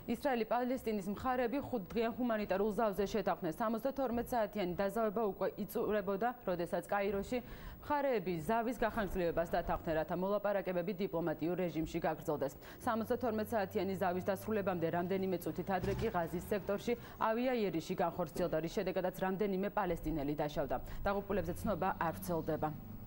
ისრაელი-პალესტინის მხარეები 5 დღიან ჰუმანიტარულ ზავზე შეთანხმდნენ. 72 საათიანი დაზავება უკვე იწურებოდა, როდესაც კაიროში მხარეები ზავის გახანგრძლივებას დათანხმდნენ, რათა მოლაპარაკებები დიპლომატიურ რეჟიმში გაგრძელდეს. 72 საათიანი ზავის დასრულებამდე რამდენიმე წუთით ადრე კი ღაზის სექტორში ავიაიერიში განხორციელდა, რის შედეგადაც რამდენიმე პალესტინელი დაშავდა. დაღუპულებებზე ცნობა არ ვრცელდება.